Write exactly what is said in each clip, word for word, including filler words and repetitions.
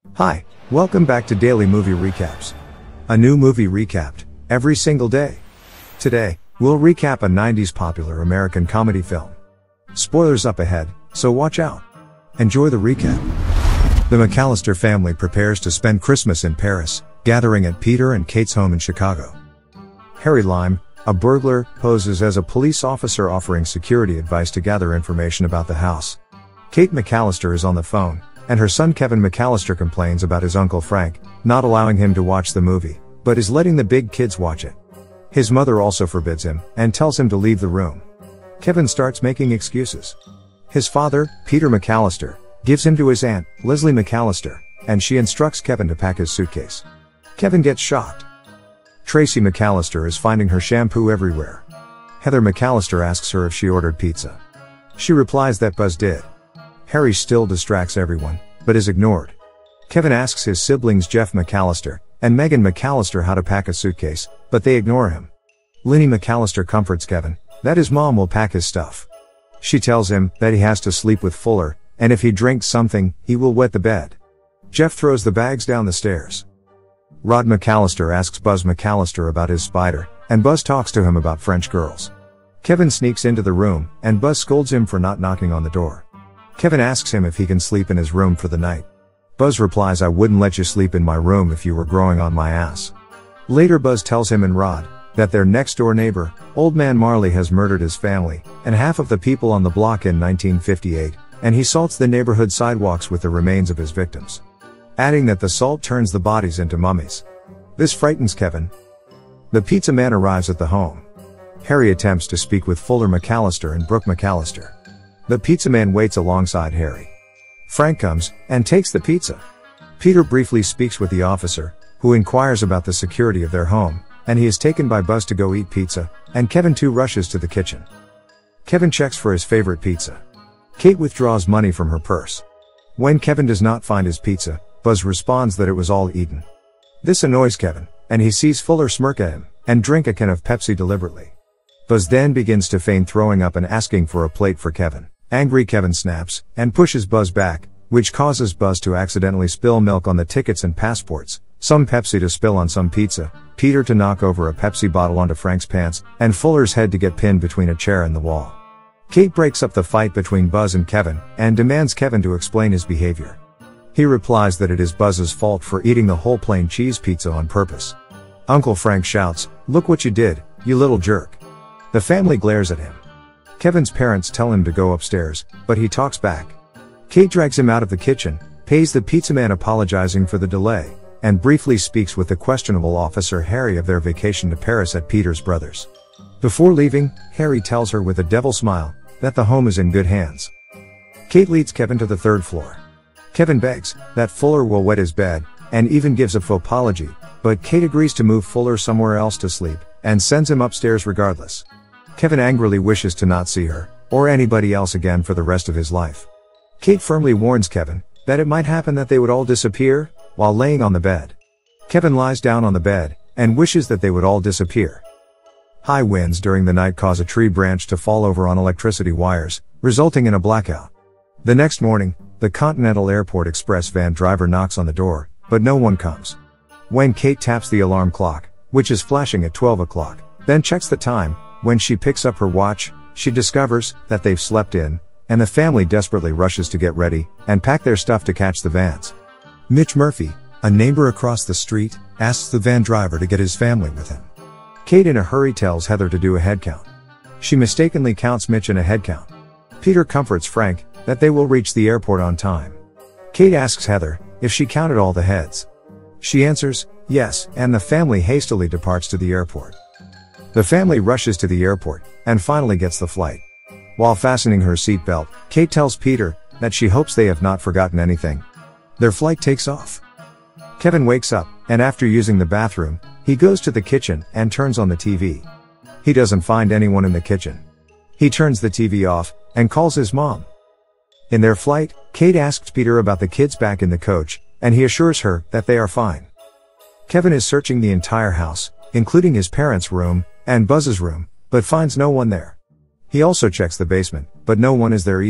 Hi, welcome back to Daily Movie Recaps. A new movie recapped every single day. Today, we'll recap a nineties popular American comedy film. Spoilers up ahead, so watch out. Enjoy the recap. The McCallister family prepares to spend Christmas in Paris, gathering at Peter and Kate's home in Chicago. Harry Hime, a burglar, poses as a police officer offering security advice to gather information about the house. Kate McCallister is on the phone, and her son Kevin McCallister complains about his uncle Frank not allowing him to watch the movie, but is letting the big kids watch it. His mother also forbids him, and tells him to leave the room. Kevin starts making excuses. His father, Peter McCallister, gives him to his aunt, Leslie McCallister, and she instructs Kevin to pack his suitcase. Kevin gets shocked. Tracy McCallister is finding her shampoo everywhere. Heather McCallister asks her if she ordered pizza. She replies that Buzz did. Harry still distracts everyone, but is ignored. Kevin asks his siblings Jeff McCallister and Megan McCallister how to pack a suitcase, but they ignore him. Linny McCallister comforts Kevin that his mom will pack his stuff. She tells him that he has to sleep with Fuller, and if he drinks something, he will wet the bed. Jeff throws the bags down the stairs. Rod McCallister asks Buzz McCallister about his spider, and Buzz talks to him about French girls. Kevin sneaks into the room, and Buzz scolds him for not knocking on the door. Kevin asks him if he can sleep in his room for the night. Buzz replies, "I wouldn't let you sleep in my room if you were growing on my ass." Later Buzz tells him and Rod that their next-door neighbor, Old Man Marley, has murdered his family and half of the people on the block in nineteen fifty-eight, and he salts the neighborhood sidewalks with the remains of his victims, adding that the salt turns the bodies into mummies. This frightens Kevin. The pizza man arrives at the home. Harry attempts to speak with Fuller McCallister and Brooke McCallister. The pizza man waits alongside Harry. Frank comes and takes the pizza. Peter briefly speaks with the officer, who inquires about the security of their home, and he is taken by Buzz to go eat pizza, and Kevin too rushes to the kitchen. Kevin checks for his favorite pizza. Kate withdraws money from her purse. When Kevin does not find his pizza, Buzz responds that it was all eaten. This annoys Kevin, and he sees Fuller smirk at him and drink a can of Pepsi deliberately. Buzz then begins to feign throwing up and asking for a plate for Kevin. Angry Kevin snaps and pushes Buzz back, which causes Buzz to accidentally spill milk on the tickets and passports, some Pepsi to spill on some pizza, Peter to knock over a Pepsi bottle onto Frank's pants, and Fuller's head to get pinned between a chair and the wall. Kate breaks up the fight between Buzz and Kevin and demands Kevin to explain his behavior. He replies that it is Buzz's fault for eating the whole plain cheese pizza on purpose. Uncle Frank shouts, "Look what you did, you little jerk." The family glares at him. Kevin's parents tell him to go upstairs, but he talks back. Kate drags him out of the kitchen, pays the pizza man apologizing for the delay, and briefly speaks with the questionable officer Harry of their vacation to Paris at Peter's brother's. Before leaving, Harry tells her with a devil smile that the home is in good hands. Kate leads Kevin to the third floor. Kevin begs that Fuller will wet his bed, and even gives a faux apology, but Kate agrees to move Fuller somewhere else to sleep, and sends him upstairs regardless. Kevin angrily wishes to not see her, or anybody else again for the rest of his life. Kate firmly warns Kevin that it might happen that they would all disappear while laying on the bed. Kevin lies down on the bed and wishes that they would all disappear. High winds during the night cause a tree branch to fall over on electricity wires, resulting in a blackout. The next morning, the Continental Airport Express van driver knocks on the door, but no one comes. When Kate taps the alarm clock, which is flashing at twelve o'clock, then checks the time, when she picks up her watch, she discovers that they've slept in, and the family desperately rushes to get ready and pack their stuff to catch the vans. Mitch Murphy, a neighbor across the street, asks the van driver to get his family with him. Kate in a hurry tells Heather to do a head count. She mistakenly counts Mitch in a head count. Peter comforts Frank that they will reach the airport on time. Kate asks Heather if she counted all the heads. She answers, yes, and the family hastily departs to the airport. The family rushes to the airport, and finally gets the flight. While fastening her seatbelt, Kate tells Peter that she hopes they have not forgotten anything. Their flight takes off. Kevin wakes up, and after using the bathroom, he goes to the kitchen and turns on the T V. He doesn't find anyone in the kitchen. He turns the T V off, and calls his mom. In their flight, Kate asks Peter about the kids back in the coach, and he assures her that they are fine. Kevin is searching the entire house, including his parents' room, and Buzz's room, but finds no one there. He also checks the basement, but no one is there either.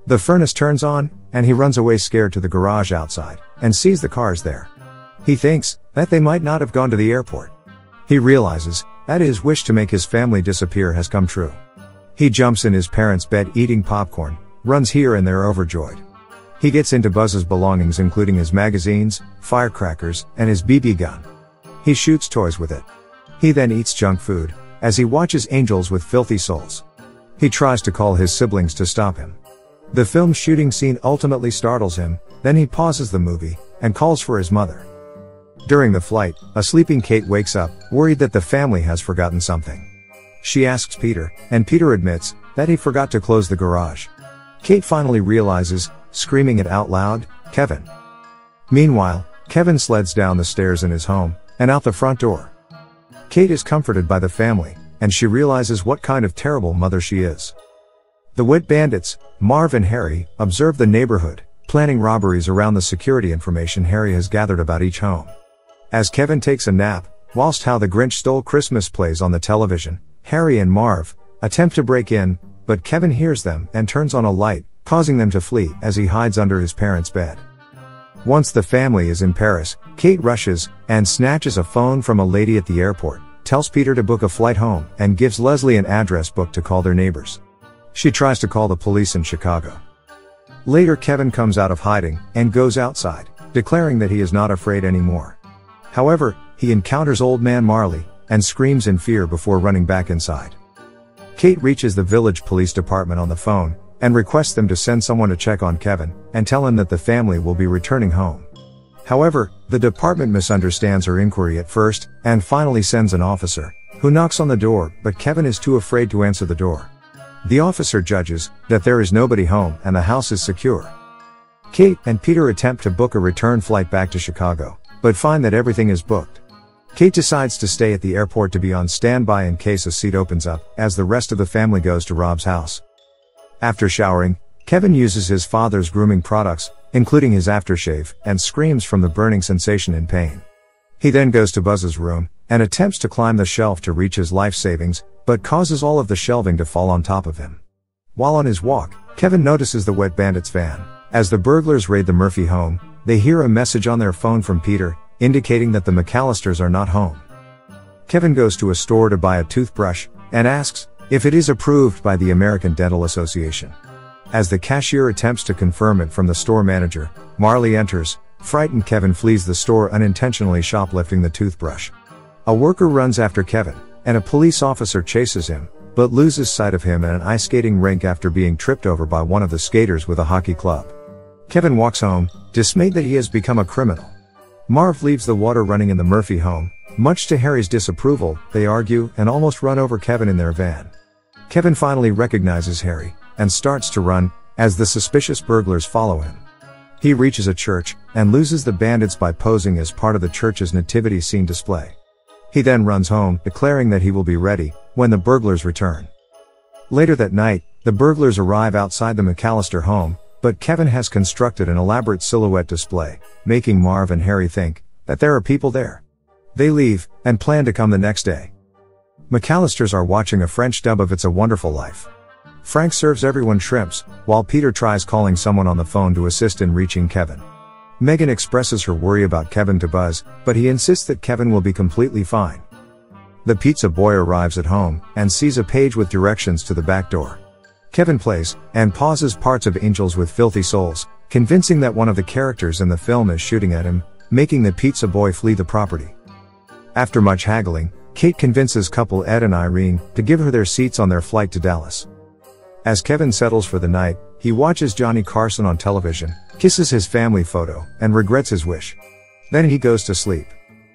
The furnace turns on, and he runs away scared to the garage outside, and sees the cars there. He thinks that they might not have gone to the airport. He realizes that his wish to make his family disappear has come true. He jumps in his parents' bed eating popcorn, runs here and there overjoyed. He gets into Buzz's belongings including his magazines, firecrackers, and his B B gun. He shoots toys with it. He then eats junk food, as he watches Angels with Filthy Souls. He tries to call his siblings to stop him. The film's shooting scene ultimately startles him, then he pauses the movie, and calls for his mother. During the flight, a sleeping Kate wakes up, worried that the family has forgotten something. She asks Peter, and Peter admits that he forgot to close the garage. Kate finally realizes, screaming it out loud, "Kevin!" Meanwhile, Kevin sleds down the stairs in his home, and out the front door. Kate is comforted by the family, and she realizes what kind of terrible mother she is. The wet bandits, Marv and Harry, observe the neighborhood, planning robberies around the security information Harry has gathered about each home. As Kevin takes a nap, whilst How the Grinch Stole Christmas plays on the television, Harry and Marv attempt to break in, but Kevin hears them and turns on a light, causing them to flee as he hides under his parents' bed. Once the family is in Paris, Kate rushes and snatches a phone from a lady at the airport, tells Peter to book a flight home, and gives Leslie an address book to call their neighbors. She tries to call the police in Chicago. Later Kevin comes out of hiding and goes outside, declaring that he is not afraid anymore. However, he encounters Old Man Marley and screams in fear before running back inside. Kate reaches the village police department on the phone and requests them to send someone to check on Kevin and tell him that the family will be returning home. However, the department misunderstands her inquiry at first and finally sends an officer, who knocks on the door, but Kevin is too afraid to answer the door. The officer judges that there is nobody home and the house is secure. Kate and Peter attempt to book a return flight back to Chicago, but find that everything is booked. Kate decides to stay at the airport to be on standby in case a seat opens up, as the rest of the family goes to Rob's house. After showering, Kevin uses his father's grooming products, including his aftershave, and screams from the burning sensation in pain. He then goes to Buzz's room, and attempts to climb the shelf to reach his life savings, but causes all of the shelving to fall on top of him. While on his walk, Kevin notices the Wet Bandits van. As the burglars raid the Murphy home, they hear a message on their phone from Peter, indicating that the McCallisters are not home. Kevin goes to a store to buy a toothbrush, and asks if it is approved by the American Dental Association. As the cashier attempts to confirm it from the store manager, Marley enters. Frightened Kevin flees the store, unintentionally shoplifting the toothbrush. A worker runs after Kevin, and a police officer chases him, but loses sight of him at an ice skating rink after being tripped over by one of the skaters with a hockey club. Kevin walks home, dismayed that he has become a criminal. Marv leaves the water running in the Murphy home. Much to Harry's disapproval, they argue and almost run over Kevin in their van. Kevin finally recognizes Harry, and starts to run, as the suspicious burglars follow him. He reaches a church, and loses the bandits by posing as part of the church's nativity scene display. He then runs home, declaring that he will be ready when the burglars return. Later that night, the burglars arrive outside the McCallister home, but Kevin has constructed an elaborate silhouette display, making Marv and Harry think that there are people there. They leave, and plan to come the next day. McCallisters are watching a French dub of It's a Wonderful Life. Frank serves everyone shrimps, while Peter tries calling someone on the phone to assist in reaching Kevin. Megan expresses her worry about Kevin to Buzz, but he insists that Kevin will be completely fine. The pizza boy arrives at home, and sees a page with directions to the back door. Kevin plays, and pauses parts of Angels with Filthy Souls, convincing that one of the characters in the film is shooting at him, making the pizza boy flee the property. After much haggling, Kate convinces couple Ed and Irene to give her their seats on their flight to Dallas. As Kevin settles for the night, he watches Johnny Carson on television, kisses his family photo, and regrets his wish. Then he goes to sleep.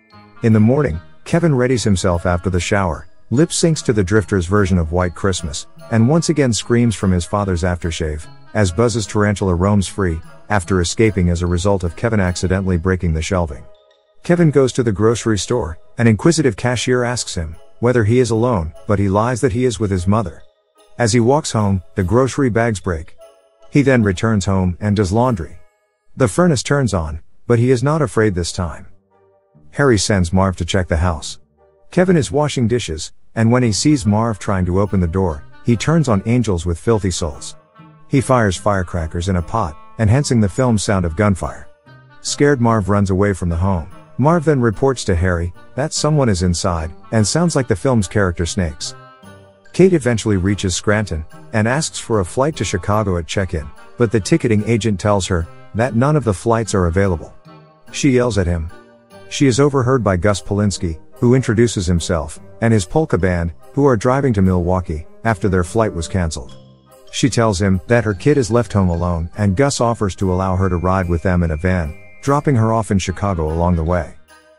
In the morning, Kevin readies himself after the shower, lip syncs to the Drifters' version of White Christmas, and once again screams from his father's aftershave, as Buzz's tarantula roams free, after escaping as a result of Kevin accidentally breaking the shelving. Kevin goes to the grocery store. An inquisitive cashier asks him whether he is alone, but he lies that he is with his mother. As he walks home, the grocery bags break. He then returns home and does laundry. The furnace turns on, but he is not afraid this time. Harry sends Marv to check the house. Kevin is washing dishes, and when he sees Marv trying to open the door, he turns on Angels with Filthy Souls. He fires firecrackers in a pot, enhancing the film's sound of gunfire. Scared, Marv runs away from the home. Marv then reports to Harry that someone is inside, and sounds like the film's character Snakes. Kate eventually reaches Scranton, and asks for a flight to Chicago at check-in, but the ticketing agent tells her that none of the flights are available. She yells at him. She is overheard by Gus Polinski, who introduces himself, and his polka band, who are driving to Milwaukee, after their flight was cancelled. She tells him that her kid is left home alone, and Gus offers to allow her to ride with them in a van, dropping her off in Chicago along the way.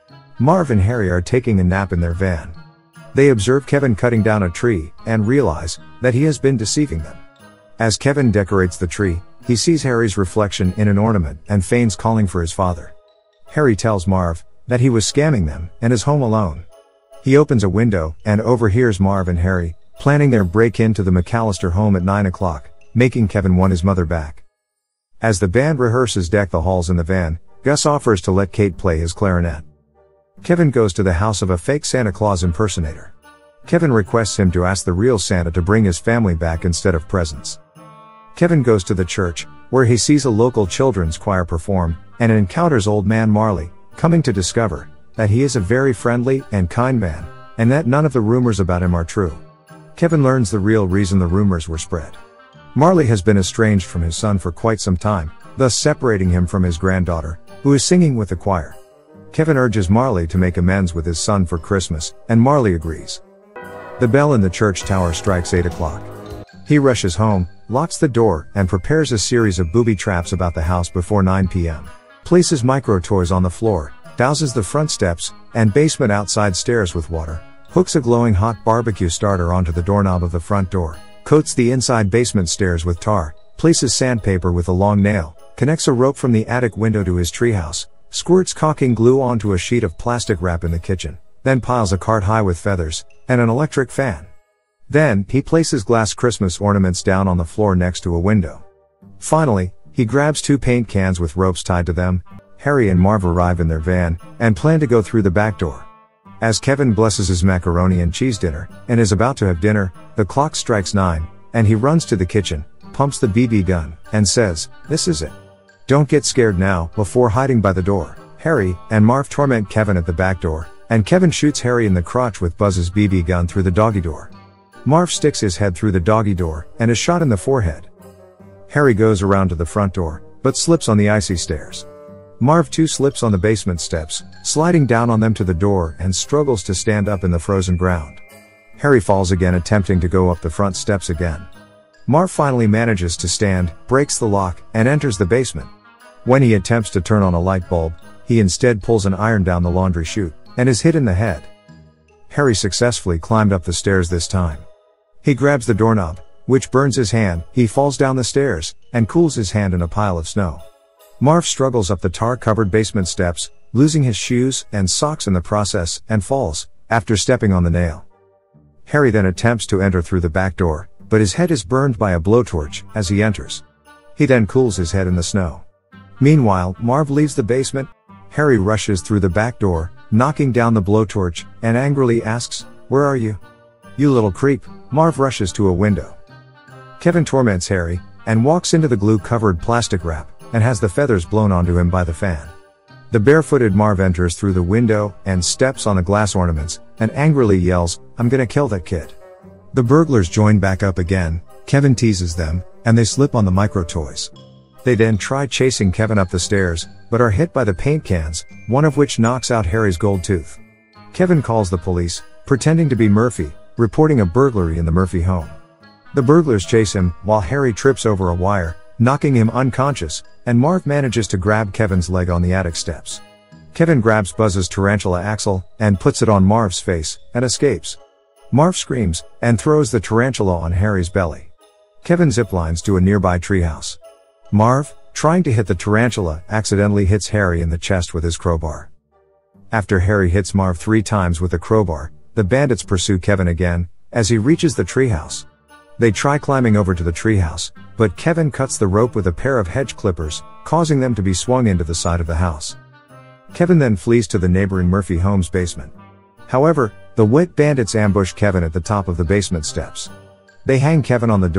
Marv and Harry are taking a nap in their van. They observe Kevin cutting down a tree, and realize that he has been deceiving them. As Kevin decorates the tree, he sees Harry's reflection in an ornament, and feigns calling for his father. Harry tells Marv that he was scamming them, and is home alone. He opens a window, and overhears Marv and Harry planning their break-in to the McCallister home at nine o'clock, making Kevin want his mother back. As the band rehearses Deck the Halls in the van, Gus offers to let Kate play his clarinet. Kevin goes to the house of a fake Santa Claus impersonator. Kevin requests him to ask the real Santa to bring his family back instead of presents. Kevin goes to the church, where he sees a local children's choir perform, and encounters Old Man Marley, coming to discover that he is a very friendly and kind man, and that none of the rumors about him are true. Kevin learns the real reason the rumors were spread. Marley has been estranged from his son for quite some time, thus separating him from his granddaughter, who is singing with the choir. Kevin urges Marley to make amends with his son for Christmas, and Marley agrees. The bell in the church tower strikes eight o'clock. He rushes home, locks the door, and prepares a series of booby traps about the house before nine p m Places micro toys on the floor, douses the front steps and basement outside stairs with water, hooks a glowing hot barbecue starter onto the doorknob of the front door, coats the inside basement stairs with tar, places sandpaper with a long nail, connects a rope from the attic window to his treehouse, squirts caulking glue onto a sheet of plastic wrap in the kitchen, then piles a cart high with feathers and an electric fan. Then, he places glass Christmas ornaments down on the floor next to a window. Finally, he grabs two paint cans with ropes tied to them. Harry and Marv arrive in their van, and plan to go through the back door. As Kevin blesses his macaroni and cheese dinner, and is about to have dinner, the clock strikes nine, and he runs to the kitchen, pumps the B B gun, and says, "This is it. Don't get scared now," before hiding by the door. Harry and Marv torment Kevin at the back door, and Kevin shoots Harry in the crotch with Buzz's B B gun through the doggy door. Marv sticks his head through the doggy door, and is shot in the forehead. Harry goes around to the front door, but slips on the icy stairs. Marv too slips on the basement steps, sliding down on them to the door, and struggles to stand up in the frozen ground. Harry falls again, attempting to go up the front steps again. Marv finally manages to stand, breaks the lock, and enters the basement. When he attempts to turn on a light bulb, he instead pulls an iron down the laundry chute, and is hit in the head. Harry successfully climbed up the stairs this time. He grabs the doorknob, which burns his hand. He falls down the stairs, and cools his hand in a pile of snow. Marv struggles up the tar-covered basement steps, losing his shoes and socks in the process, and falls, after stepping on the nail. Harry then attempts to enter through the back door, but his head is burned by a blowtorch as he enters. He then cools his head in the snow. Meanwhile, Marv leaves the basement. Harry rushes through the back door, knocking down the blowtorch, and angrily asks, "Where are you? You little creep." Marv rushes to a window. Kevin torments Harry, and walks into the glue-covered plastic wrap, and has the feathers blown onto him by the fan. The barefooted Marv enters through the window, and steps on the glass ornaments, and angrily yells, "I'm gonna kill that kid." The burglars join back up again. Kevin teases them, and they slip on the micro toys. They then try chasing Kevin up the stairs, but are hit by the paint cans, one of which knocks out Harry's gold tooth. Kevin calls the police, pretending to be Murphy, reporting a burglary in the Murphy home. The burglars chase him, while Harry trips over a wire, knocking him unconscious, and Marv manages to grab Kevin's leg on the attic steps. Kevin grabs Buzz's tarantula axle, and puts it on Marv's face, and escapes. Marv screams, and throws the tarantula on Harry's belly. Kevin ziplines to a nearby treehouse. Marv, trying to hit the tarantula, accidentally hits Harry in the chest with his crowbar. After Harry hits Marv three times with the crowbar, the bandits pursue Kevin again, as he reaches the treehouse. They try climbing over to the treehouse, but Kevin cuts the rope with a pair of hedge clippers, causing them to be swung into the side of the house. Kevin then flees to the neighboring Murphy home's basement. However, the wet bandits ambush Kevin at the top of the basement steps. They hang Kevin on the door,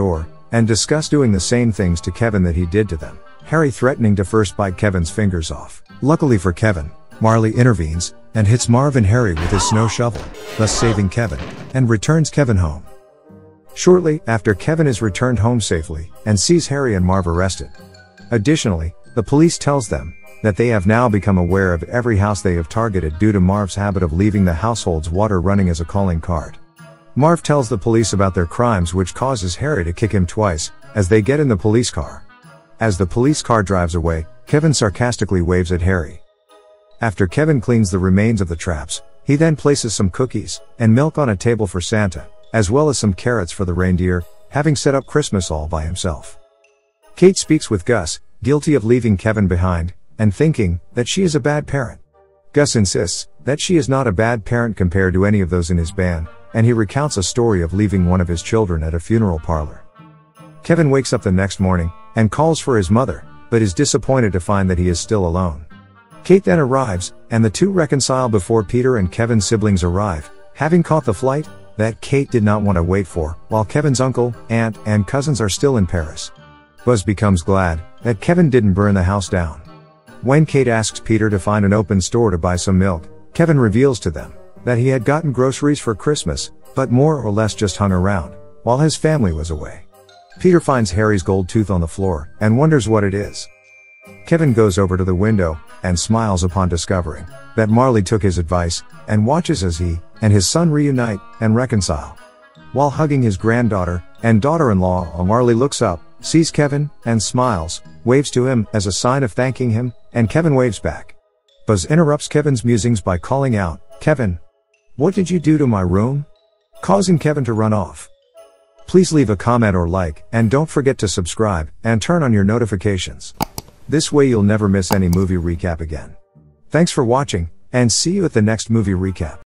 and discuss doing the same things to Kevin that he did to them, Harry threatening to first bite Kevin's fingers off. Luckily for Kevin, Marley intervenes, and hits Marv and Harry with his snow shovel, thus saving Kevin, and returns Kevin home. Shortly after, Kevin is returned home safely, and sees Harry and Marv arrested. Additionally, the police tells them that they have now become aware of every house they have targeted due to Marv's habit of leaving the household's water running as a calling card. Marv tells the police about their crimes, which causes Harry to kick him twice, as they get in the police car. As the police car drives away, Kevin sarcastically waves at Harry. After Kevin cleans the remains of the traps, he then places some cookies and milk on a table for Santa, as well as some carrots for the reindeer, having set up Christmas all by himself. Kate speaks with Gus, guilty of leaving Kevin behind, and thinking that she is a bad parent. Gus insists that she is not a bad parent compared to any of those in his band, and he recounts a story of leaving one of his children at a funeral parlor. Kevin wakes up the next morning, and calls for his mother, but is disappointed to find that he is still alone. Kate then arrives, and the two reconcile before Peter and Kevin's siblings arrive, having caught the flight that Kate did not want to wait for, while Kevin's uncle, aunt, and cousins are still in Paris. Buzz becomes glad that Kevin didn't burn the house down. When Kate asks Peter to find an open store to buy some milk, Kevin reveals to them that he had gotten groceries for Christmas, but more or less just hung around, while his family was away. Peter finds Harry's gold tooth on the floor, and wonders what it is. Kevin goes over to the window, and smiles upon discovering that Marley took his advice, and watches as he and his son reunite and reconcile. While hugging his granddaughter and daughter-in-law, Marley looks up, sees Kevin, and smiles, waves to him as a sign of thanking him, and Kevin waves back. Buzz interrupts Kevin's musings by calling out, "Kevin, what did you do to my room?" causing Kevin to run off. Please leave a comment or like, and don't forget to subscribe, and turn on your notifications. This way you'll never miss any movie recap again. Thanks for watching, and see you at the next movie recap.